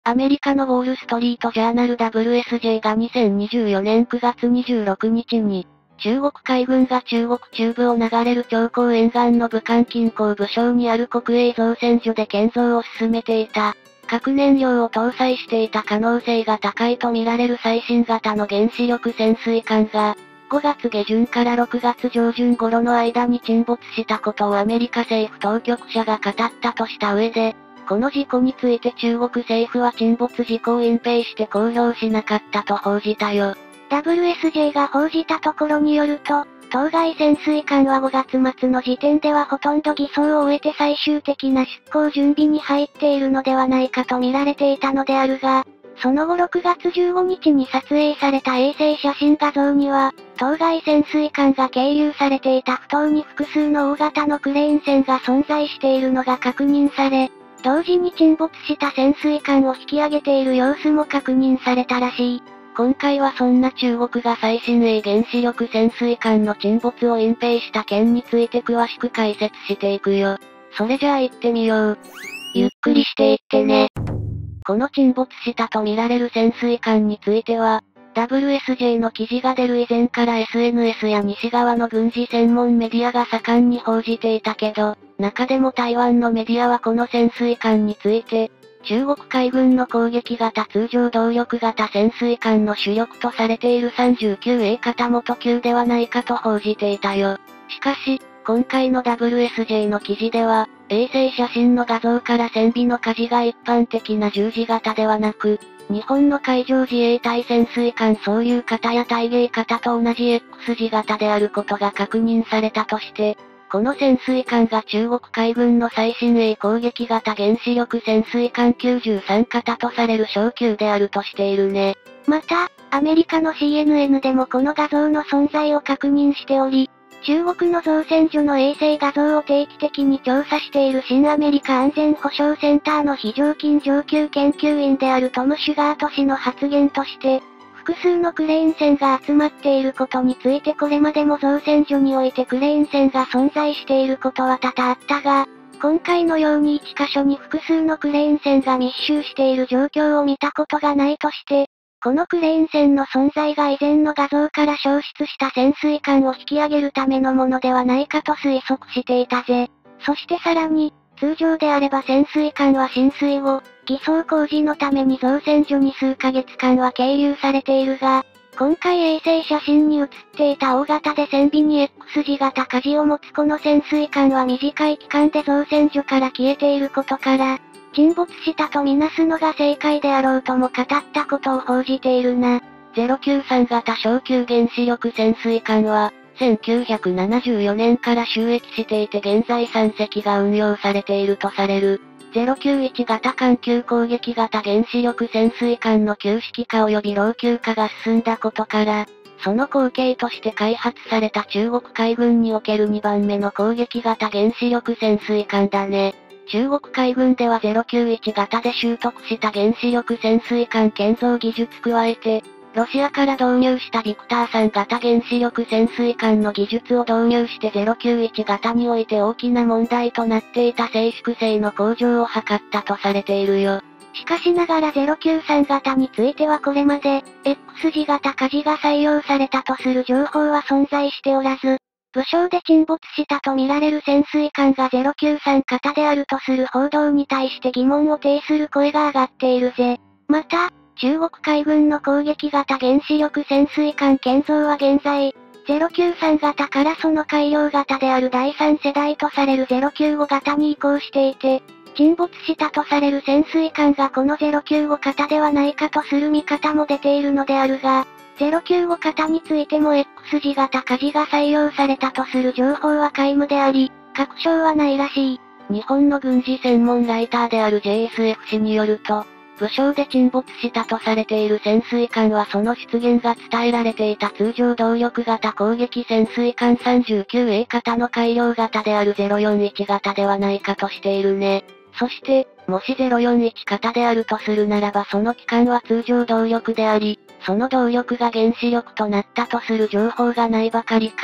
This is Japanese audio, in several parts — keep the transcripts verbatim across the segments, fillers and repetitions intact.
アメリカのウォールストリートジャーナル ダブリューエスジェー がにせんにじゅうよねんくがつにじゅうろくにちに、中国海軍が中国中部を流れる長江沿岸の武漢近郊武将にある国営造船所で建造を進めていた、核燃料を搭載していた可能性が高いとみられる最新型の原子力潜水艦が、ごがつげじゅんからろくがつじょうじゅん頃の間に沈没したことをアメリカ政府当局者が語ったとした上で、この事故について中国政府は沈没事故を隠蔽して公表しなかったと報じたよ。 ダブリューエスジェー が報じたところによると、当該潜水艦はごがつまつの時点ではほとんど偽装を終えて最終的な出港準備に入っているのではないかと見られていたのであるが、その後ろくがつじゅうごにちに撮影された衛星写真画像には、当該潜水艦が係留されていた埠頭に複数の大型のクレーン船が存在しているのが確認され、同時に沈没した潜水艦を引き上げている様子も確認されたらしい。 今回はそんな中国が最新鋭原子力潜水艦の沈没を隠蔽した件について詳しく解説していくよ。それじゃあ行ってみよう。 ゆっくりしていってね。 この沈没したとみられる潜水艦については、ダブリューエスジェー の記事が出る以前から エスエヌエス や西側の軍事専門メディアが盛んに報じていたけど、中でも台湾のメディアはこの潜水艦について、中国海軍の攻撃型通常動力型潜水艦の主力とされている さんじゅうきゅうエー 型元級ではないかと報じていたよ。しかし、今回の ダブリューエスジェー の記事では、衛星写真の画像から船尾の舵が一般的な十字型ではなく、日本の海上自衛隊潜水艦操縦型や対迎型と同じ X 字型であることが確認されたとして、この潜水艦が中国海軍の最新鋭攻撃型原子力潜水艦きゅうじゅうさん型とされる小級であるとしているね。 また、アメリカの シーエヌエヌ でもこの画像の存在を確認しており、中国の造船所の衛星画像を定期的に調査している新アメリカ安全保障センターの非常勤上級研究員であるトム・シュガート氏の発言として、複数のクレーン船が集まっていることについてこれまでも造船所においてクレーン船が存在していることは多々あったが、今回のように一箇所に複数のクレーン船が密集している状況を見たことがないとして、このクレーン船の存在が以前の画像から消失した潜水艦を引き上げるためのものではないかと推測していたぜ。そしてさらに、通常であれば潜水艦は浸水後、偽装工事のために造船所に数ヶ月間は係留されているが、今回衛星写真に写っていた大型で船尾に X 字型舵を持つこの潜水艦は短い期間で造船所から消えていることから、沈没したとみなすのが正解であろうとも語ったことを報じているな。 ゼロきゅうさん型小級原子力潜水艦は、せんきゅうひゃくななじゅうよねんから就役していて現在さんせきが運用されているとされる。ゼロきゅういち型艦級攻撃型原子力潜水艦の旧式化及び老朽化が進んだことから、その後継として開発された中国海軍におけるにばんめの攻撃型原子力潜水艦だね。中国海軍ではゼロきゅういち型で習得した原子力潜水艦建造技術加えて、ロシアから導入したビクターさん型原子力潜水艦の技術を導入してゼロきゅういち型において大きな問題となっていた静粛性の向上を図ったとされているよ。 しかしながらゼロきゅうさん型についてはこれまで、X 字型舵が採用されたとする情報は存在しておらず、武将で沈没したとみられる潜水艦がゼロきゅうさん型であるとする報道に対して疑問を呈する声が上がっているぜ。また、中国海軍の攻撃型原子力潜水艦建造は現在、ゼロきゅうさん型からその改良型であるだいさん世代とされるゼロきゅうご型に移行していて、沈没したとされる潜水艦がこのゼロきゅうご型ではないかとする見方も出ているのであるが、ゼロきゅうご型についても X 字型舵が採用されたとする情報は皆無であり、確証はないらしい。 日本の軍事専門ライターである ジェイエスエフ 氏によると、武将で沈没したとされている潜水艦はその出現が伝えられていた通常動力型攻撃潜水艦 さんじゅうきゅうエー 型の改良型であるゼロよんいち型ではないかとしているね。そして、もしゼロよんいち型であるとするならばその機関は通常動力であり、その動力が原子力となったとする情報がないばかりか、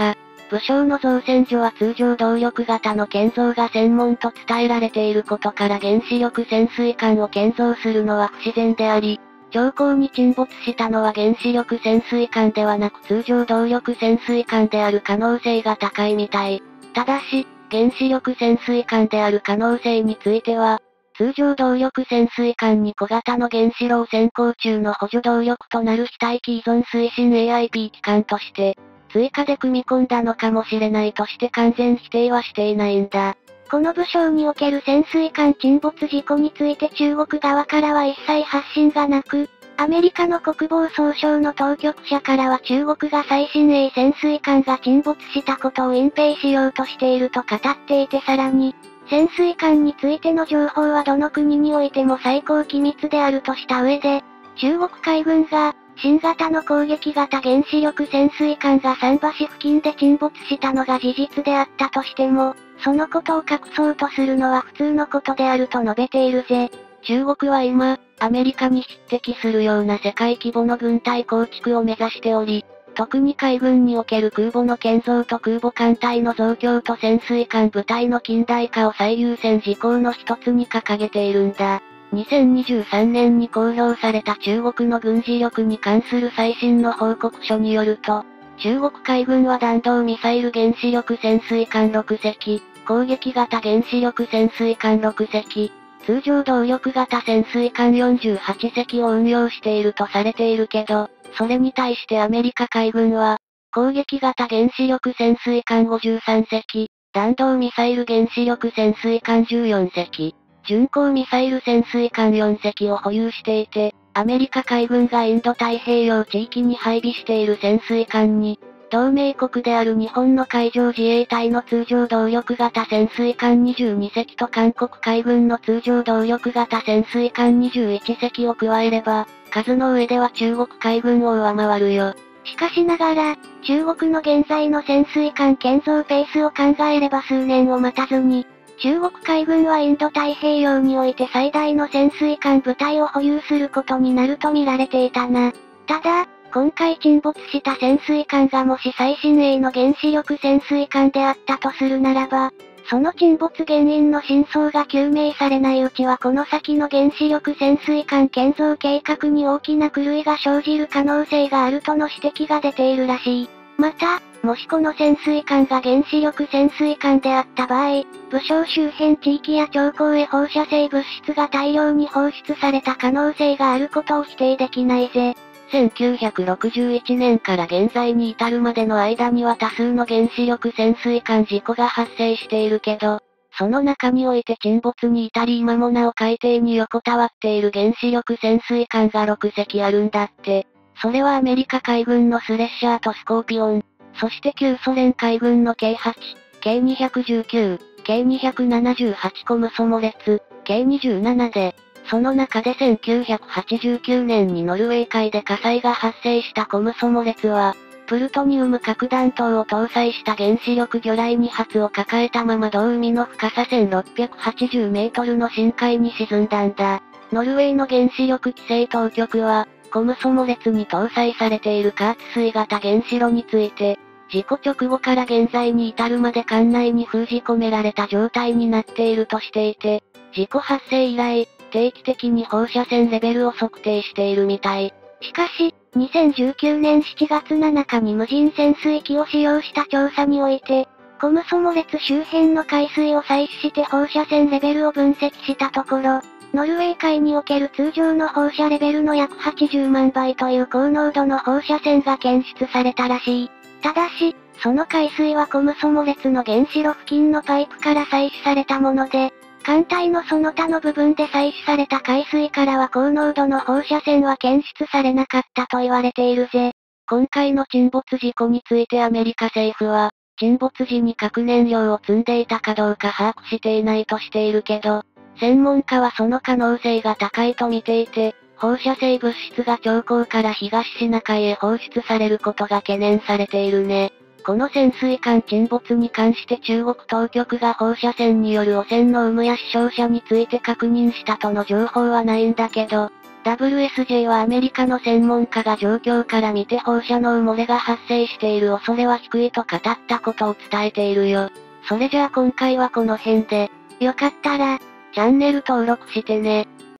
武将の造船所は通常動力型の建造が専門と伝えられていることから原子力潜水艦を建造するのは不自然であり、長江に沈没したのは原子力潜水艦ではなく通常動力潜水艦である可能性が高いみたい。ただし、原子力潜水艦である可能性については、通常動力潜水艦に小型の原子炉を先行中の補助動力となる非待機依存推進 エーアイピー 機関として、追加で組み込んだのかもしれないとして完全否定はしていないんだ。 この武将における潜水艦沈没事故について中国側からは一切発信がなく、アメリカの国防総省の当局者からは中国が最新鋭潜水艦が沈没したことを隠蔽しようとしていると語っていてさらに、潜水艦についての情報はどの国においても最高機密であるとした上で、中国海軍が、新型の攻撃型原子力潜水艦が桟橋付近で沈没したのが事実であったとしても、そのことを隠そうとするのは普通のことであると述べているぜ。 中国は今、アメリカに匹敵するような世界規模の軍隊構築を目指しており、特に海軍における空母の建造と空母艦隊の増強と潜水艦部隊の近代化を最優先事項の一つに掲げているんだ。にせんにじゅうさんねんに公表された中国の軍事力に関する最新の報告書によると、中国海軍は弾道ミサイル原子力潜水艦ろくせき、攻撃型原子力潜水艦ろくせき、通常動力型潜水艦よんじゅうはちせきを運用しているとされているけど、それに対してアメリカ海軍は、攻撃型原子力潜水艦ごじゅうさんせき、弾道ミサイル原子力潜水艦じゅうよんせき、巡航ミサイル潜水艦よんせきを保有していて、アメリカ海軍がインド太平洋地域に配備している潜水艦に、同盟国である日本の海上自衛隊の通常動力型潜水艦にじゅうにせきと韓国海軍の通常動力型潜水艦にじゅういちせきを加えれば、数の上では中国海軍を上回るよ。 しかしながら、中国の現在の潜水艦建造ペースを考えれば数年を待たずに、中国海軍はインド太平洋において最大の潜水艦部隊を保有することになると見られていたな。ただ、今回沈没した潜水艦がもし最新鋭の原子力潜水艦であったとするならば、その沈没原因の真相が究明されないうちはこの先の原子力潜水艦建造計画に大きな狂いが生じる可能性があるとの指摘が出ているらしい。また、もしこの潜水艦が原子力潜水艦であった場合、武将周辺地域や長江へ放射性物質が大量に放出された可能性があることを否定できないぜ。 せんきゅうひゃくろくじゅういちねんから現在に至るまでの間には多数の原子力潜水艦事故が発生しているけど、その中において沈没に至り今もなお海底に横たわっている原子力潜水艦がろくせきあるんだって。それはアメリカ海軍のスレッシャーとスコーピオン、そして旧ソ連海軍の ケーはち、ケーにひゃくじゅうきゅう、ケーにひゃくななじゅうはち コムソモ列、ケーにじゅうななで、その中でせんきゅうひゃくはちじゅうきゅうねんにノルウェー海で火災が発生したコムソモ列は、プルトニウム核弾頭を搭載した原子力魚雷に発を抱えたまま同海の深させんろっぴゃくはちじゅうメートルの深海に沈んだんだ。ノルウェーの原子力規制当局は、コムソモ列に搭載されている加圧水型原子炉について、事故直後から現在に至るまで艦内に封じ込められた状態になっているとしていて、事故発生以来、定期的に放射線レベルを測定しているみたい。 しかし、にせんじゅうきゅうねんしちがつなのかに無人潜水機を使用した調査において、コムソモ列周辺の海水を採取して放射線レベルを分析したところ、ノルウェー海における通常の放射レベルの約はちじゅうまんばいという高濃度の放射線が検出されたらしい。ただし、その海水はコムソモ列の原子炉付近のパイプから採取されたもので、艦隊のその他の部分で採取された海水からは高濃度の放射線は検出されなかったと言われているぜ。 今回の沈没事故についてアメリカ政府は、沈没時に核燃料を積んでいたかどうか把握していないとしているけど、専門家はその可能性が高いと見ていて、放射性物質が長江から東シナ海へ放出されることが懸念されているね。この潜水艦沈没に関して中国当局が放射線による汚染の有無や死傷者について確認したとの情報はないんだけど、 ダブリューエスジェー はアメリカの専門家が状況から見て放射能漏れが発生している恐れは低いと語ったことを伝えているよ。それじゃあ今回はこの辺で、 よかったら、 チャンネル登録してね。